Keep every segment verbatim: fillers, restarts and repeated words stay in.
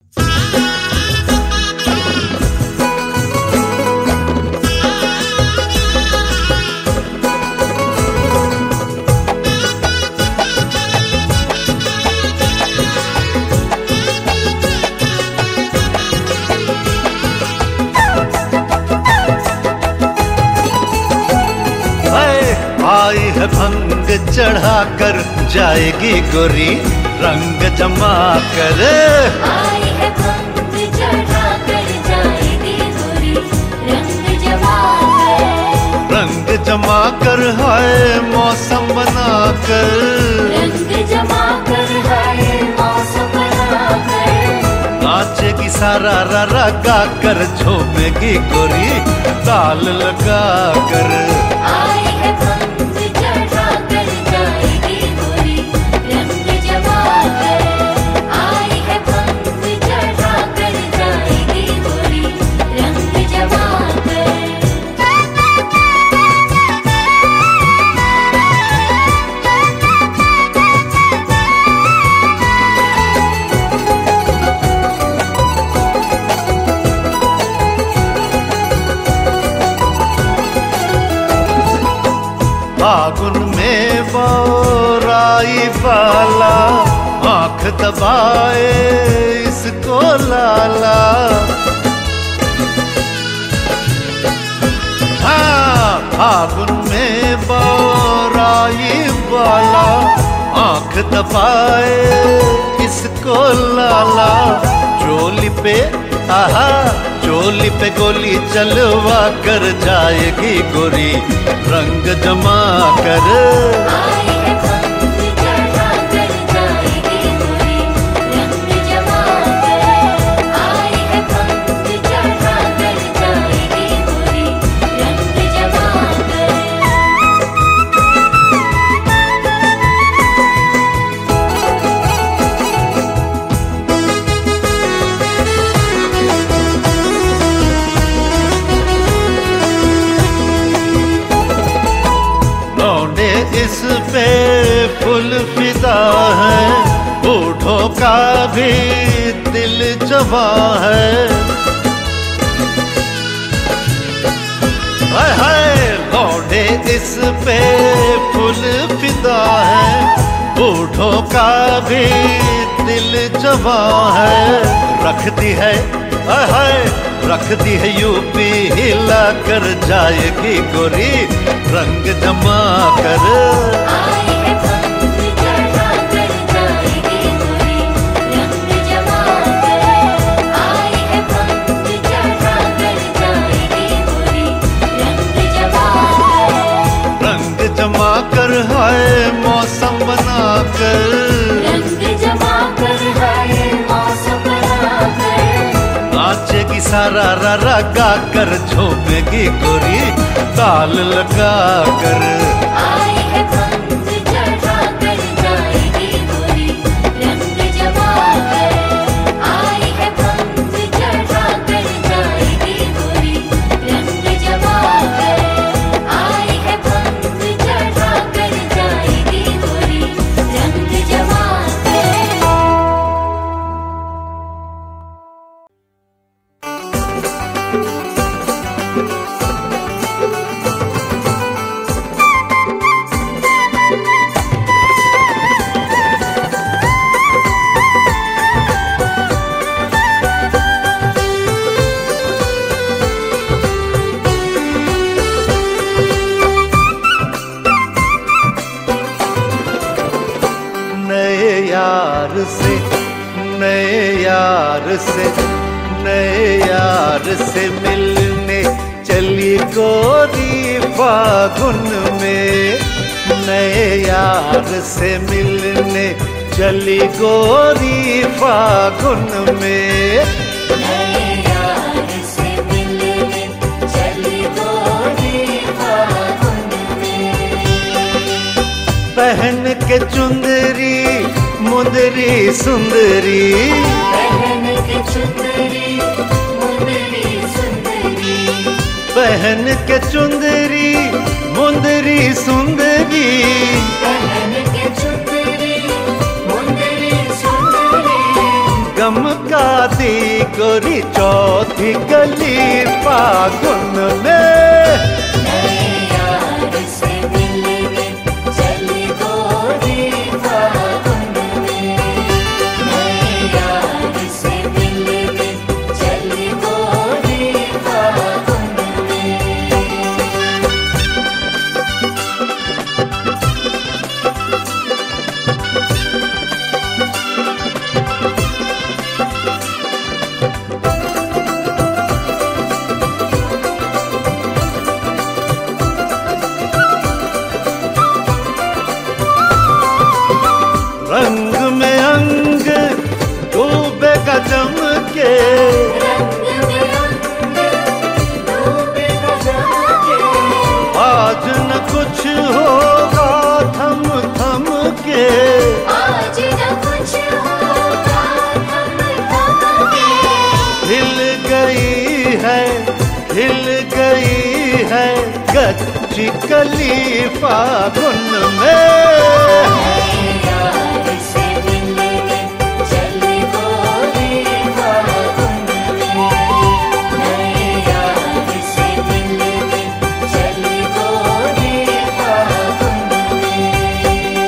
आई है भंग चढ़ा कर जाएगी गोरी रंग जमा कर। आई है भंग चढ़ा कर जाएगी गोरी रंग जमा कर। रंग जमा कर हाय मौसम बना कर। रंग जमा कर हाय मौसम बना कर। नाचेगी सारा रा रा गा कर झूमेगी गोरी ताल लगा कर। आई है भंग चढ़ा कर जाएगी गोरी रंग जमा कर। आई है भंग चढ़ा कर जाएगी गोरी रंग जमा फागुन में बोराई वाला आंख दबाए इसको लाला। हाँ फागुन में बोराई वाला आंख दबाए इसको लाला। चोली पे आहा चोली पे गोली चलवा कर जाएगी गोरी रंग जमा कर। आई है भंग चढ़ा कर जाएगी गोरी रंग जमा कर। आई है भंग चढ़ा कर जाएगी गोरी रंग जमा कर। इस पे फुल फिदा है बूढ़ों का भी दिल जवा है। हाय हाय लौटे इस पे फुल फिदा है बूढ़ों का भी दिल जवा है। रख दी है हाय हाय रख दी है यूपी हिला कर जाएगी गोरी रंग जमा कर। आई है भंग चढ़ा कर जाएगी गोरी रंग जमा कर। आई है भंग चढ़ा कर जाएगी गोरी रंग जमा कर। रंग जमा कर हाय मौसम बना कर। रंग जमा कर हाय मौसम बना कर। नाचेगी सारा रा रा गा कर झूमेगी गोरी ताल लगा कर। आई है भंग चढ़ा कर जाएगी गोरी रंग जमा कर। आई है भंग चढ़ा कर जाएगी गोरी रंग जमा कर। आई है भंग चढ़ा कर जाएगी गोरी रंग जमा कर। नए यार से नए यार से नए यार से मिलने चली गोरी फागुन में। नए यार से मिलने चली गोरी फागुन में। नए यार से मिलने चली गोरी फागुन में। पहन के चुंदरी मुंदरी सुंदरी। पहन के चुंदरी मुंदरी सुंदरी। पहन के चुंदरी मुंदरी सुंदरी। पहन के चुंदरी मुंदरी सुंदरी। गमका दी गोरी चौथी गली फागुन में। नए यार से मिलने चली गोरी फागुन में, नए यार से मिलने चली गोरी फागुन में। रंग में अंग डूबेगा जम के, रंग में अंग डूबेगा जम के, आज न कुछ होगा थम थम के। आज न कुछ होगा थम थम के। हिल गई है हिल गई है कच्ची कली फागुन में। नए यार से मिलने चली गोरी फागुन में, नए यार से मिलने चली गोरी फागुन में।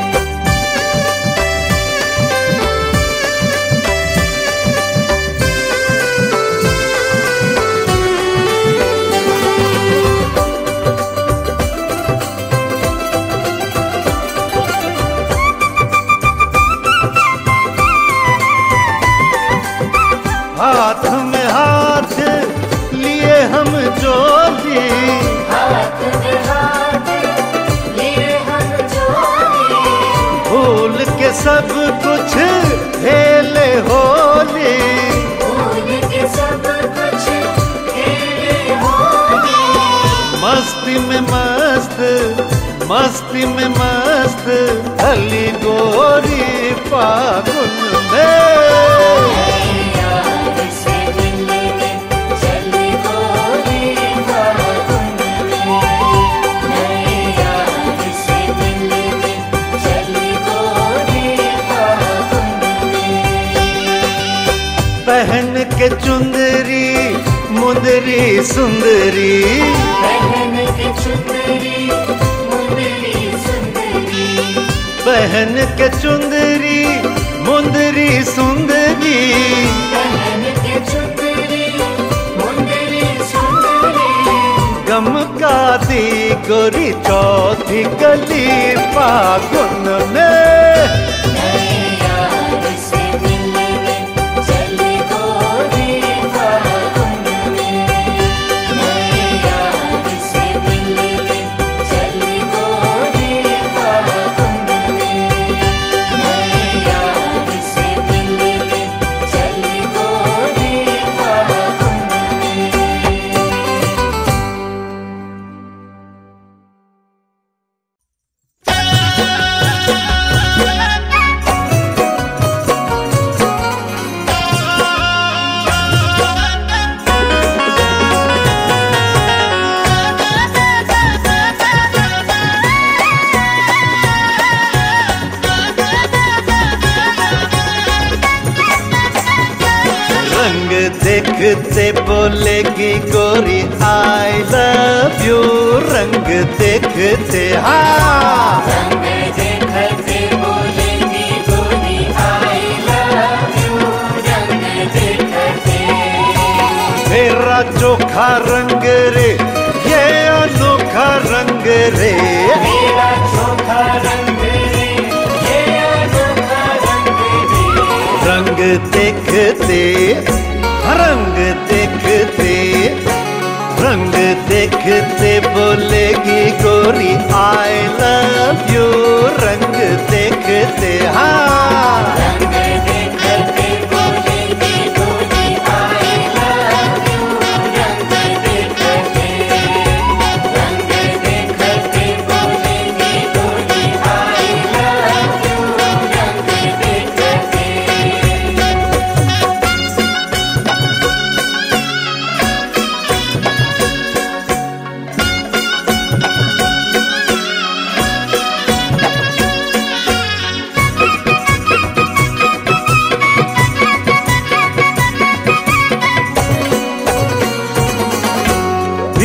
हाथ में हाथ लिए हम जोड़ी, हाथ में हाथ लिए हम जोड़ी, भूल के सब कुछ खेले होली। भूल के सब कुछ खेले होली। मस्ती में मस्त मस्ती में मस्त अली गोरी फागुन में। नए यार से मिलने चली गोरी फागुन में, नए यार से मिलने चली गोरी फागुन में। पहन के चुंदरी मुंदरी सुंदरी, पहन के चुंदरी मुंदरी सुंदरी, पहन के चुंदरी मुंदरी सुंदरी। पहन के चुंदरी मुंदरी सुंदरी, गमका दी गोरी चौथी गली फागुन में। नए यार से मिलने चली गोरी फागुन में, नए यार से मिलने चली गोरी फागुन में, नए यार से मिलने चली गोरी फागुन में। रंग देखते बोलेगी गोरी आई लव यू, रंग देखते हाँ। रंग देखते बोलेगी गोरी आई लव यू, रंग देखते। मेरा चोखा रंग रे ये अनोखा रंग रे, मेरा चोखा रंग रे ये अनोखा रंग रे। रंग देखते रंग देखते रंग देखते बोलेगी गोरी आई लव यू, रंग देखते हाँ। रंग देखते बोलेगी गोरी आई लव यू, रंग देखते। रंग देखते बोलेगी गोरी आई लव यू, रंग देखते।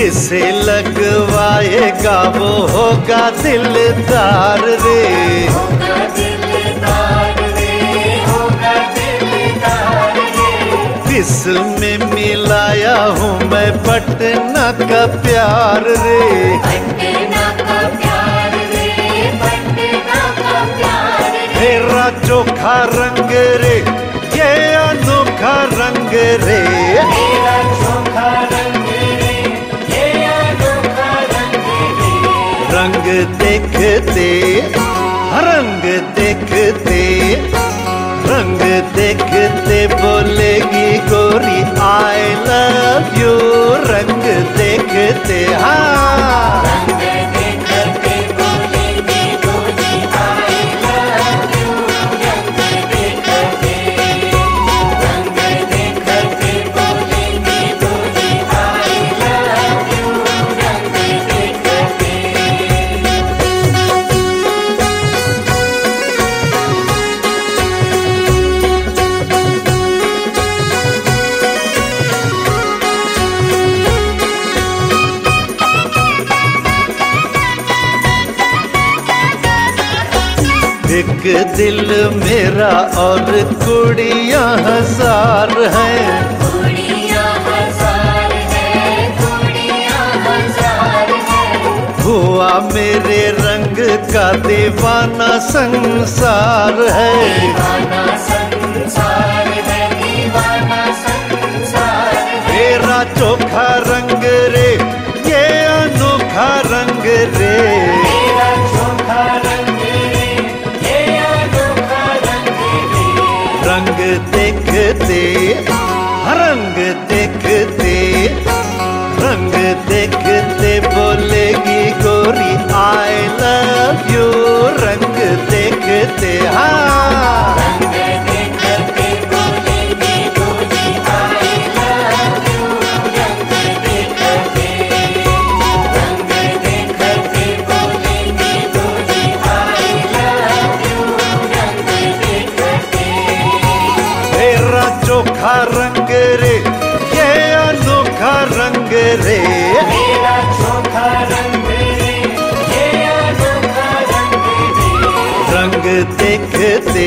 जिसे लगवाएगा वो होगा दिलदार रे, होगा दिलदार रे, होगा दिलदार रे। इसमें मिलाया हूँ मैं पटना का प्यार रे, पटना का प्यार रे, पटना का प्यार रे। तेरा चोखा रंग रे, ये अनोखा रंग रे, तेरा चोखा रंग रे, ये अनोखा रंग रे। रंग देखते रंग देखते रंग देखते बोलेगी गोरी आई लव यू, रंग देखते हाँ। रंग देखते बोलेगी गोरी I love you, रंग देखते, रंग देखते बोलेगी गोरी I love you, रंग देखते। एक दिल मेरा और कुड़ियाँ हजार हैं, कुड़ियाँ हजार है, कुड़ियाँ हजार है। हुआ मेरे रंग का दीवाना संसार है, दीवाना संसार है, दीवाना संसार है। तेरा चोखा रंग रे, ये अनोखा रंग रे, तेरा चोखा रंग रे, ये अनोखा रंग रे। रंग देखते रंग देखते रंग देखते बोलेगी गोरी आई लव यू, रंग देखते हाँ। रंग देखते बोलेगी गोरी I love you, रंग देखते, रंग देखते बोलेगी गोरी I love you, रंग देखते। तेरा चोखा रंग रे, ये अनोखा रंग रे, तेरा चोखा रंग रे, ये अनोखा रंग रे। रंग देखते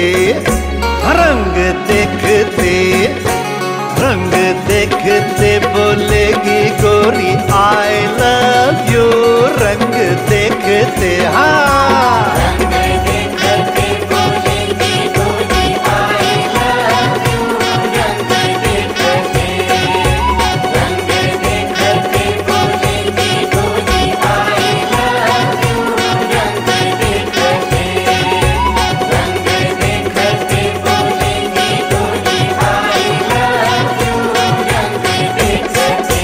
रंग देखते रंग देखते बोलेगी गोरी आई लव यू, रंग देखते हाँ। रंग देखते बोलेगी गोरी I love you, रंग देखते, रंग देखते बोलेगी गोरी I love you, रंग देखते, रंग देखते बोलेगी गोरी I love you, रंग देखते।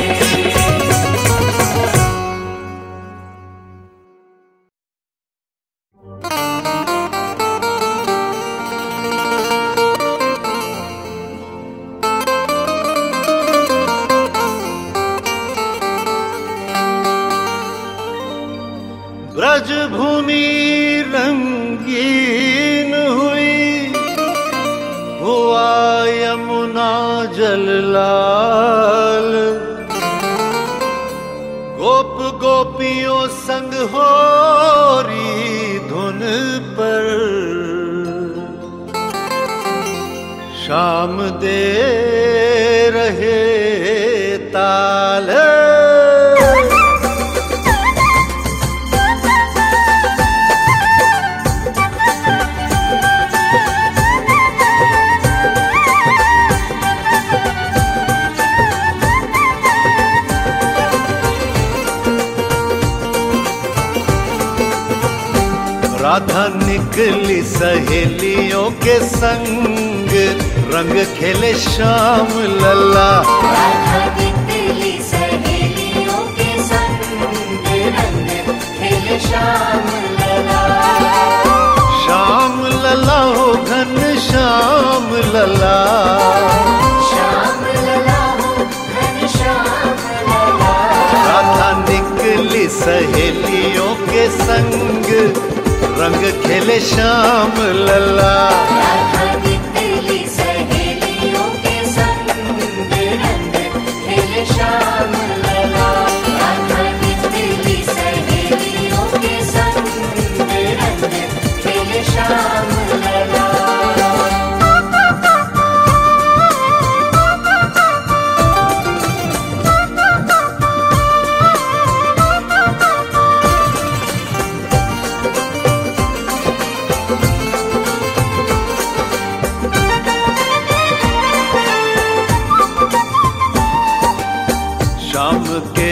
ब्रज भूमि रंगीन हुई, हुआ यमुना जल लाल, गोप गोपियों संग होरी धुन पर, शाम दे रहे ताल। राधा निकली सहेलियों के संग, रंग खेले श्याम लला, राधा निकली सहेलियों के संग, रंग खेले श्याम लला। श्याम लला हो घन श्याम लला, श्याम लला हो घन श्याम लला। राधा निकली सहेलियों के संग, रंग खेले श्याम लला, राधा निकली सहेलियों के संग, रंग खेले श्याम लला।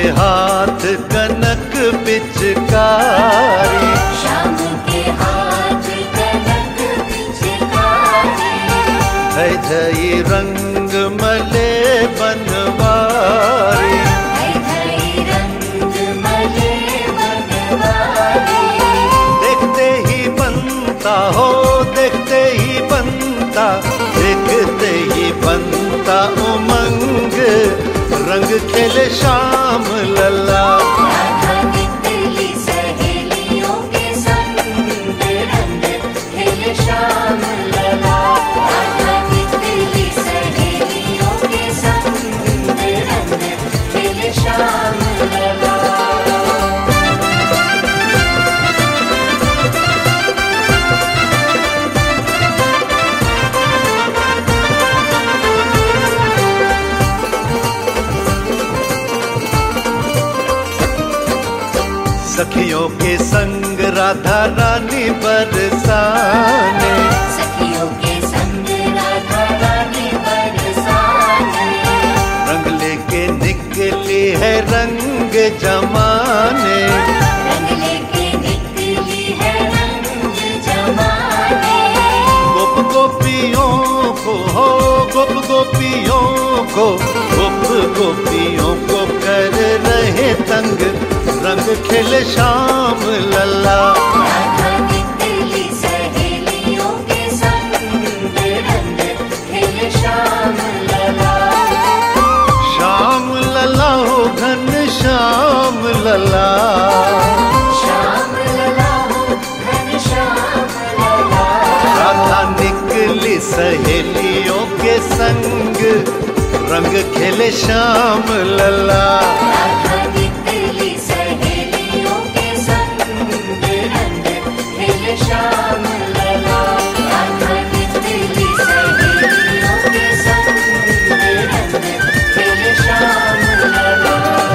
हाथ कनक पिचकारी, श्याम के हाथ कनक पिचकारी। है जई रंग मले बनवारी, है जई रंग मले बनवारी। देखते ही बनता हो, देखते ही बनता, देखते ही बनता उमंग, रंग खेले श्याम लला। राधा निकली सहेलियों के संग, रंग खेले श्याम लला। राधा निकली सहेलियों के संग, रंग खेले श्याम लला। सखियों के संग राधा रानी बरसाने, सखियों के संग राधा रानी बरसाने। रंग लेके निकली है रंग जमाने, रंग लेके निकली है रंग जमाने। गोप गोपियों को हो, गोप गोपियों को, गोप गोपियों को कर रहे तंग, रंग खेले श्याम लला। राधा निकली सहेलियों के संग, रंग खेले श्याम लला। श्याम लला हो घन श्याम लला, श्याम लला हो घन श्याम लला। राधा निकली सहेलियों के संग, रंग खेले श्याम लला। राधा निकली सहेलियों के संग, रंग खेले श्याम लला। राधा निकली सहेलियों के संग, रंग खेले श्याम लला।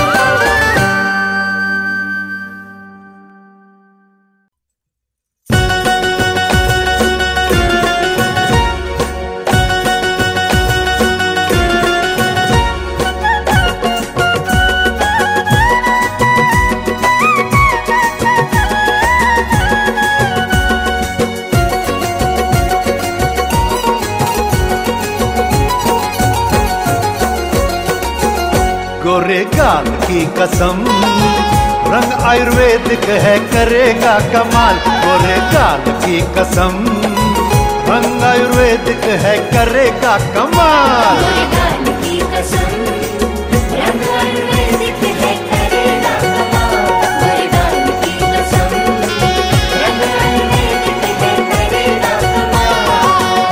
गोरे गाल की कसम, रंग आयुर्वेदिक है करेगा कमाल। गोरे गाल की कसम, रंग आयुर्वेदिक है करेगा कमाल। गोरे गाल की कसम, रंग आयुर्वेदिक है करेगा कमाल। गोरे गाल की कसम, रंग आयुर्वेदिक है करेगा कमाल।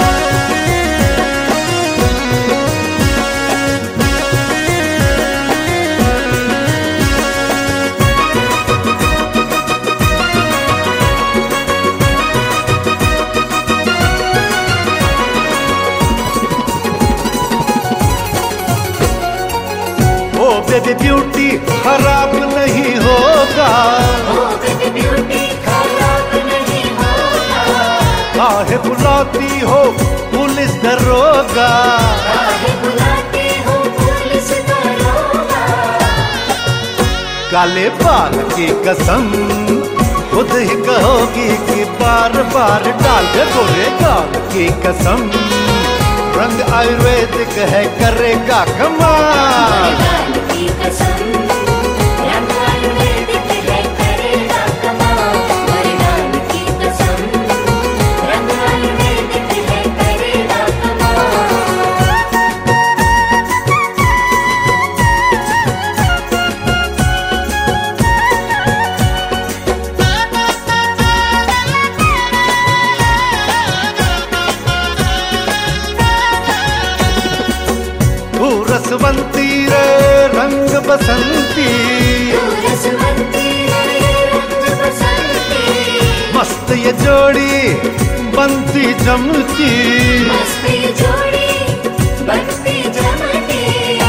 ओ बेबी ब्यूटी खराब नहीं होगा, ओ बेबी ब्यूटी खराब नहीं होगा। काहे बुलाती हो पुलिस दरोगा, काहे बुलाते हो पुलिस दरोगा। काले बाल की कसम, खुद ही कहोगी कि बार बार डाल दे। गोरे गाल की कसम, रंग आयुर्वेदिक है करेगा कमाल। गोरे गाल की कसम, रंग आयुर्वेदिक है करेगा कमाल। गोरे गाल की कसम, रंग आयुर्वेदिक है करेगा कमाल। तू रसवंती रे रंग बसंती, तू रसवंती रे रंग बसंती। मस्त ये जोड़ी बनती जमती, मस्त ये जोड़ी बनती जमती।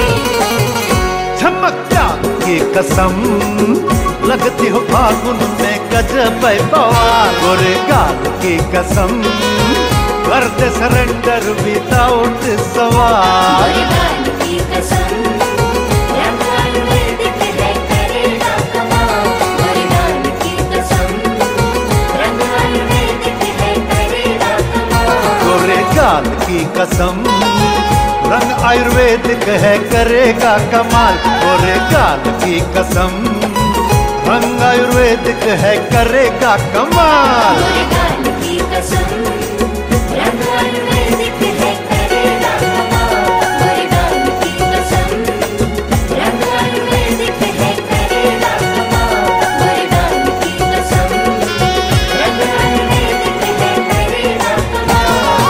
झमक प्यार की कसम, लगती हो फागुन में गजब बवाल। गोरे गाल की कसम, करते सरेंडर विदाउट सवाल। गोरे गाल की कसम, रंग आयुर्वेदिक है कसम, रंग आयुर्वेदिक है करेगा कमाल। गोरे गाल की कसम, रंग आयुर्वेदिक है करेगा कमाल। गोरे गाल की कसम, रंग आयुर्वेदिक है करेगा कमाल। गोरे गाल की कसम, रंग आयुर्वेदिक है करेगा कमाल। गोरे गाल की कसम, रंग आयुर्वेदिक है करेगा कमाल।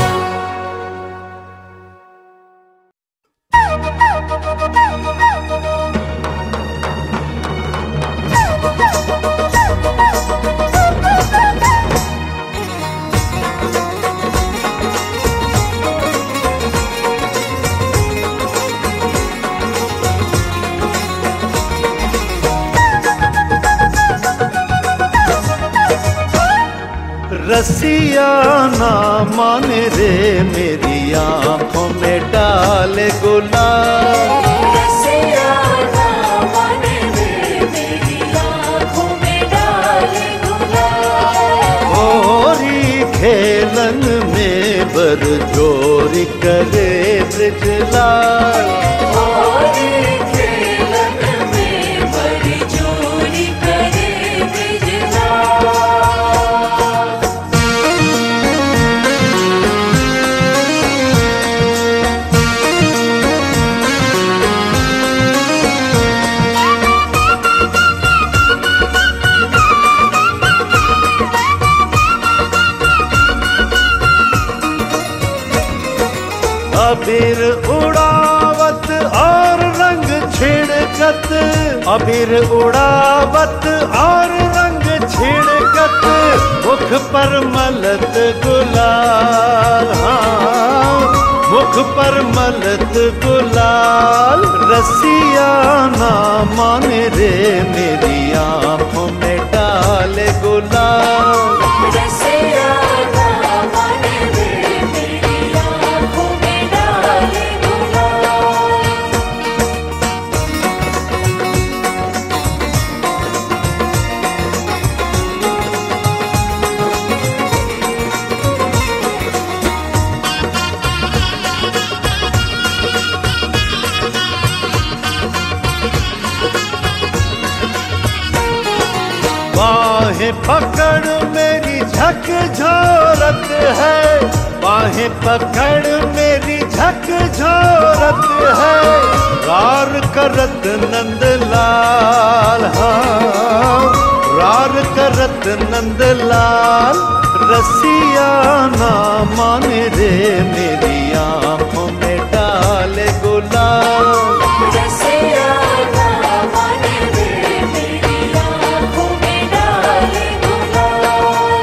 रसिया ना माने रे मेरी आंखों में डाले गुलाल। रसिया ना माने रे मेरी आँखों में डाले गुलाल। होरी खेलन में बरजोरी करे ब्रजलाल। होरी खेलन में बड़ी जोरी करे ब्रजलाल। अबीर उड़ावत और रंग छिड़कत, अबीर उड़ावत और रंग छिड़कत, मुख पर मलत गुलाल। हाँ, मुख पर मलत गुलाल। रसिया ना माने रे मेरी आंखों में डाले गुलाल। रसिया ना माने रे मेरी आँखों में डाले गुलाल। बाहें पकड़ मेरी झकझोरत है, बाहें पकड़ मेरी झकझोरत है, रार करत नंदलाल। हाँ, रार करत नंदलाल। रसिया ना माने रे मेरी आंखों में डाले गुलाल। रसिया ना माने रे मेरी आँखों में डाले गुलाल।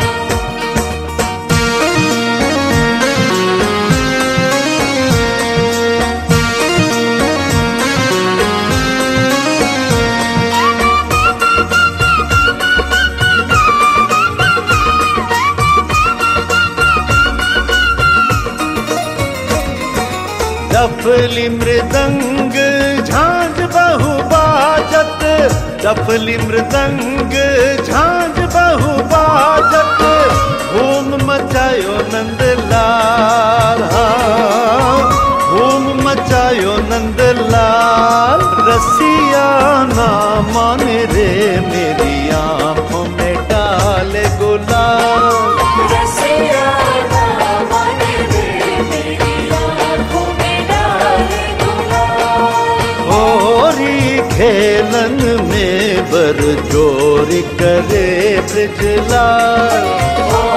डफली मृदंग झांझ बहु बाजत, डफली मृदंग झांझ बहु बाजत, धूम मचायो नंदलाल। हाँ, धूम मचायो नंदलाल। रसिया ना माने रे मेरी आंखों में डाले गुलाल। रसिया ना माने रे मेरी आँखों में डाले गुलाल। होरी खेलन में बरजोरी करे ब्रजलाल।